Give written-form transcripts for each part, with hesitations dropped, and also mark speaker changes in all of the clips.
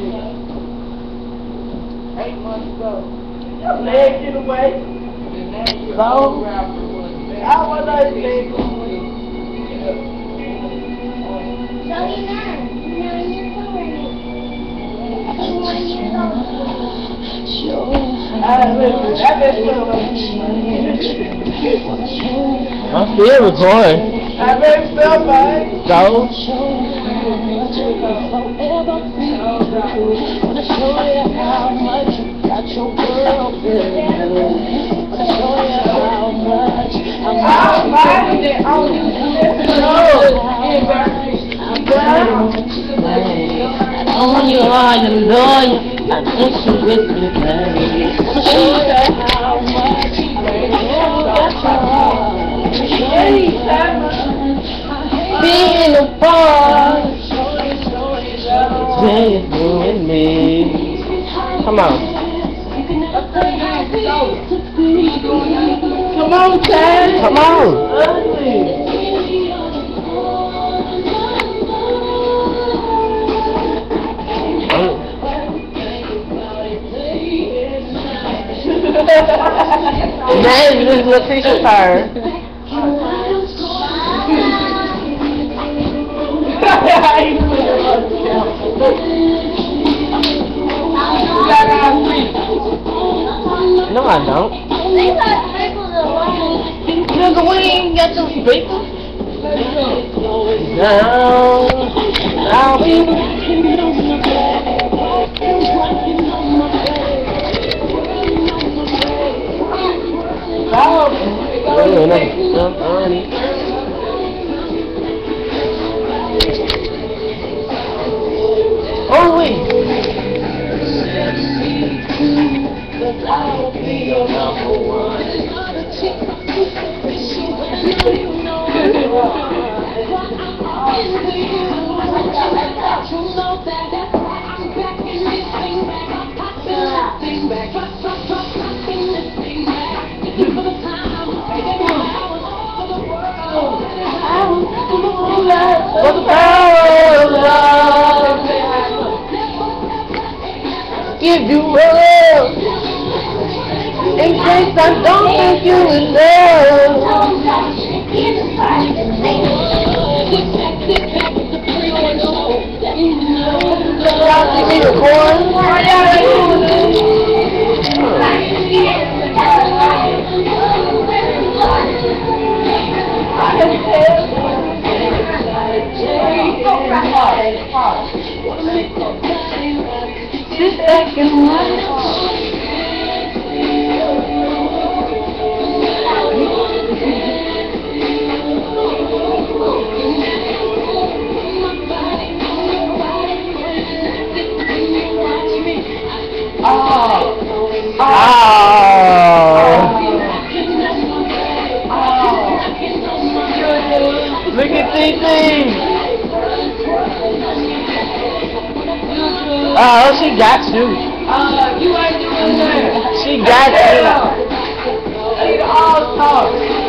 Speaker 1: 8 months ago. Your leg get away. So, I was like, leg away.
Speaker 2: So you're 9 years old right now. 1 year old.
Speaker 3: I'm still recording.
Speaker 1: I bet still fine.
Speaker 3: So?
Speaker 4: On you are the lawyer, I think you with me, baby. Show you how much being apart, say you and me.
Speaker 3: Come on.
Speaker 1: Come on, Chad.
Speaker 3: Come on.
Speaker 4: That is this Letitia Fire.
Speaker 3: No, I don't.
Speaker 4: Nigga, we ain't got them speakers.
Speaker 3: Now, I'll be.
Speaker 4: Oh, wait.
Speaker 3: For the power of love, give you up in case I don't think you enough. Y'all see me recording?
Speaker 4: Sit back and watch.
Speaker 3: Look at TT. Oh, she got you.
Speaker 1: You ain't doing that.
Speaker 3: She got you.
Speaker 1: They all talk.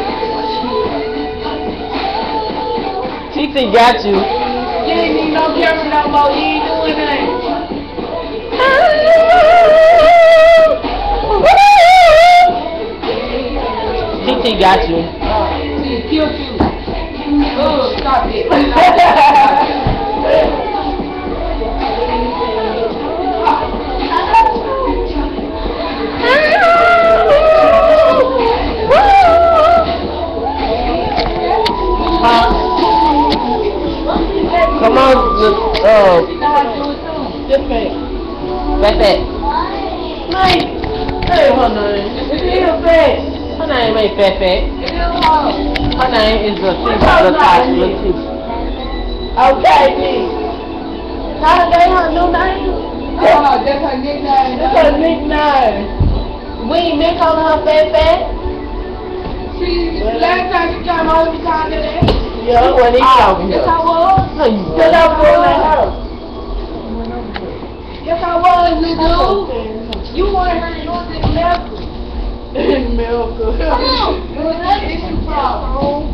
Speaker 3: TT got you.
Speaker 1: You ain't need no camera no more. You ain't doing that.
Speaker 3: TT got you.
Speaker 1: She killed you. Oh, stop it.
Speaker 3: Come on, Fat.
Speaker 1: Mate, hey, her name. It's still fat.
Speaker 3: Her name ain't Fat. Her name is Letitia.
Speaker 1: Okay, then. How did they her new name? That's her nickname. That's her nickname. We ain't been calling her Fat. Last time she came home, we called her that.
Speaker 3: Yeah, when he talking
Speaker 1: Yes, I
Speaker 3: about.
Speaker 1: was. Yes, I was. Yes, I was, you dude. You wanted her to use it in America. In America. Come on. Where is she from?